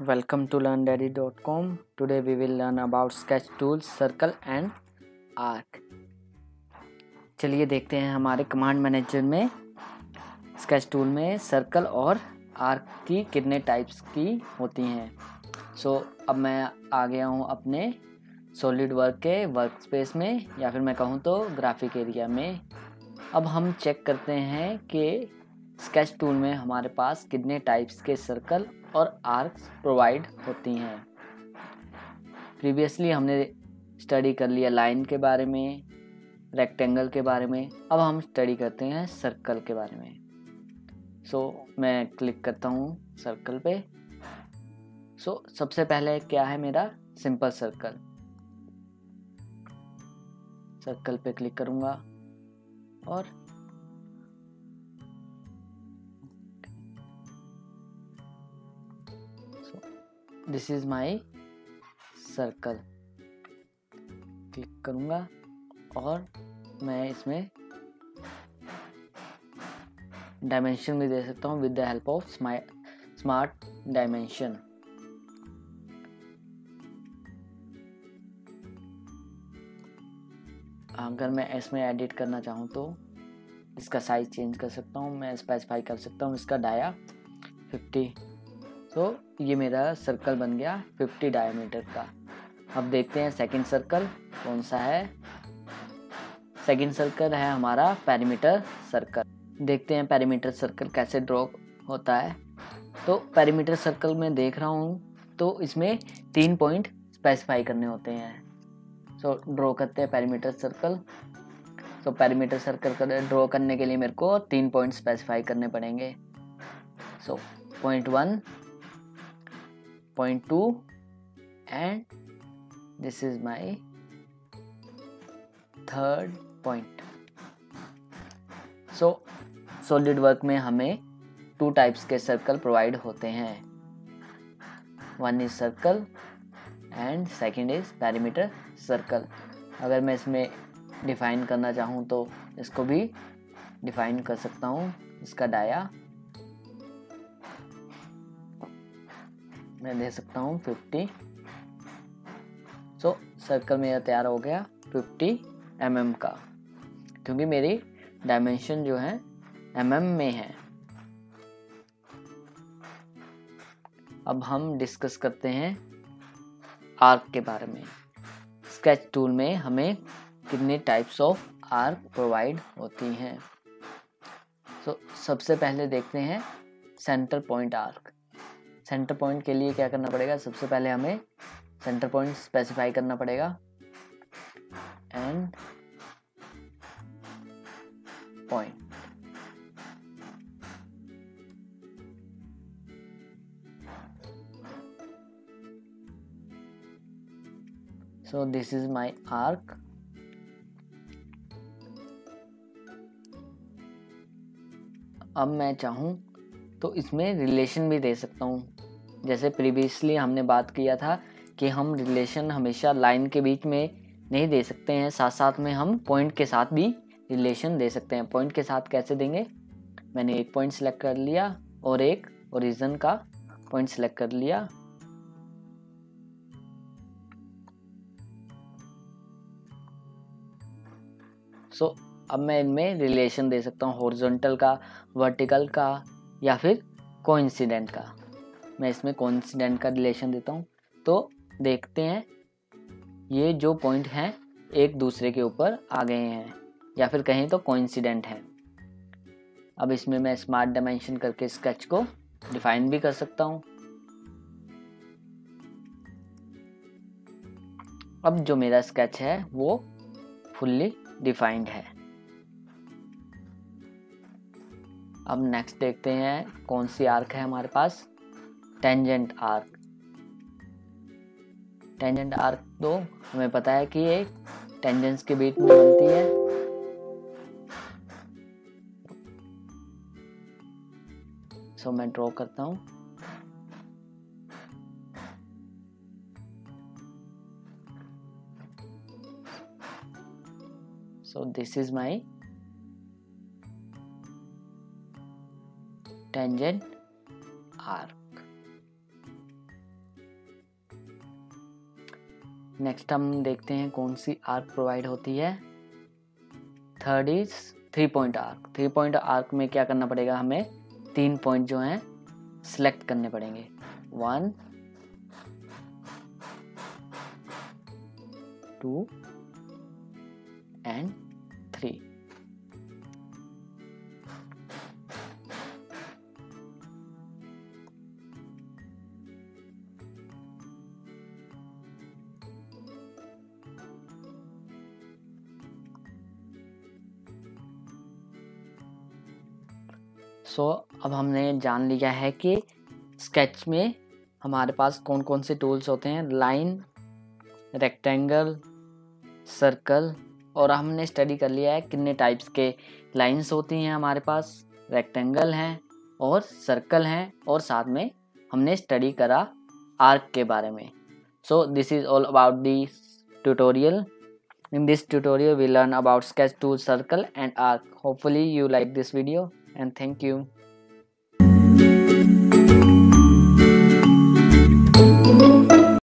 Welcome to LearnDaddy.com. Today we will learn about sketch tools, circle and arc. चलिए देखते हैं हमारे command manager में स्केच टूल में सर्कल और आर्क की कितने टाइप्स की होती हैं। अब मैं आ गया हूँ अपने सॉलिड वर्क के वर्क स्पेस में, या फिर मैं कहूँ तो ग्राफिक एरिया में। अब हम चेक करते हैं कि स्केच टूल में हमारे पास कितने टाइप्स के सर्कल और आर्क्स प्रोवाइड होती हैं। प्रीवियसली हमने स्टडी कर लिया लाइन के बारे में, रेक्टेंगल के बारे में। अब हम स्टडी करते हैं सर्कल के बारे में। मैं क्लिक करता हूँ सर्कल पे। सबसे पहले क्या है मेरा सिंपल सर्कल पे क्लिक करूँगा और this is my circle click करूँगा और मैं इसमें डायमेंशन भी दे सकता हूँ with the help of smart dimension. अगर मैं इसमें एडिट करना चाहूँ तो इसका साइज चेंज कर सकता हूँ। मैं स्पेसिफाई कर सकता हूँ इसका डाया 50। ये मेरा सर्कल बन गया 50 डायमीटर का। अब देखते हैं सेकंड सर्कल कौन सा है। सेकंड सर्कल है हमारा पेरीमीटर सर्कल। देखते हैं पेरीमीटर सर्कल कैसे ड्रॉ होता है। पेरीमीटर सर्कल में देख रहा हूँ तो इसमें 3 पॉइंट स्पेसिफाई करने होते हैं। ड्रॉ करते हैं perimeter circle. Perimeter circle draw करने के लिए मेरे को 3 पॉइंट स्पेसिफाई करने पड़ेंगे। Point 1, point 2 and this is my third point. Solid work में हमें 2 टाइप्स के सर्कल प्रोवाइड होते हैं। One is circle and second is perimeter circle. अगर मैं इसमें डिफाइन करना चाहूँ तो इसको भी डिफाइन कर सकता हूँ। इसका डाया मैं दे सकता हूँ 50। सर्कल मेरा तैयार हो गया 50 mm का, क्योंकि मेरी डायमेंशन जो है mm में है। अब हम डिस्कस करते हैं आर्क के बारे में। स्केच टूल में हमें कितने टाइप्स ऑफ आर्क प्रोवाइड होती हैं। सबसे पहले देखते हैं center point arc. Center point के लिए क्या करना पड़ेगा, सबसे पहले हमें सेंटर पॉइंट स्पेसिफाई करना पड़ेगा end point. This is my arc. अब मैं चाहूं तो इसमें रिलेशन भी दे सकता हूं। जैसे प्रीवियसली हमने बात किया था कि हम रिलेशन हमेशा लाइन के बीच में नहीं दे सकते हैं, साथ साथ में हम पॉइंट के साथ भी रिलेशन दे सकते हैं। पॉइंट के साथ कैसे देंगे, मैंने एक पॉइंट सेलेक्ट कर लिया और एक ओरिजिन का पॉइंट सेलेक्ट कर लिया। अब मैं इनमें रिलेशन दे सकता हूँ हॉरिजॉन्टल का, वर्टिकल का या फिर कोइंसिडेंट का। मैं इसमें कोइंसिडेंट का रिलेशन देता हूँ। देखते हैं ये जो पॉइंट हैं एक दूसरे के ऊपर आ गए हैं या फिर कहें तो कोइंसिडेंट हैं। अब इसमें मैं स्मार्ट डायमेंशन करके स्केच को डिफाइन भी कर सकता हूँ। अब जो मेरा स्केच है वो फुल्ली डिफाइंड है। अब नेक्स्ट देखते हैं कौन सी आर्क है हमारे पास, टेंजेंट आर्क। टेंजेंट आर्क तो हमें पता है कि ये टेंजेंट्स के बीच में बनती है। मैं ड्रॉ करता हूँ। This is my tangent arc. Next हम देखते हैं कौन सी आर्क प्रोवाइड होती है। Third is 3 point arc. 3 point arc में क्या करना पड़ेगा, हमें 3 पॉइंट जो हैं सिलेक्ट करने पड़ेंगे, 1 2 एंड 3। अब हमने जान लिया है कि स्केच में हमारे पास कौन कौन से टूल्स होते हैं, लाइन, रेक्टेंगल, सर्कल, और हमने स्टडी कर लिया है कितने टाइप्स के लाइंस होती हैं हमारे पास, रेक्टेंगल हैं और सर्कल हैं, और साथ में हमने स्टडी करा आर्क के बारे में। So this is all about this tutorial. In this tutorial we learn about sketch tool, circle and arc. Hopefully you like this video and thank you.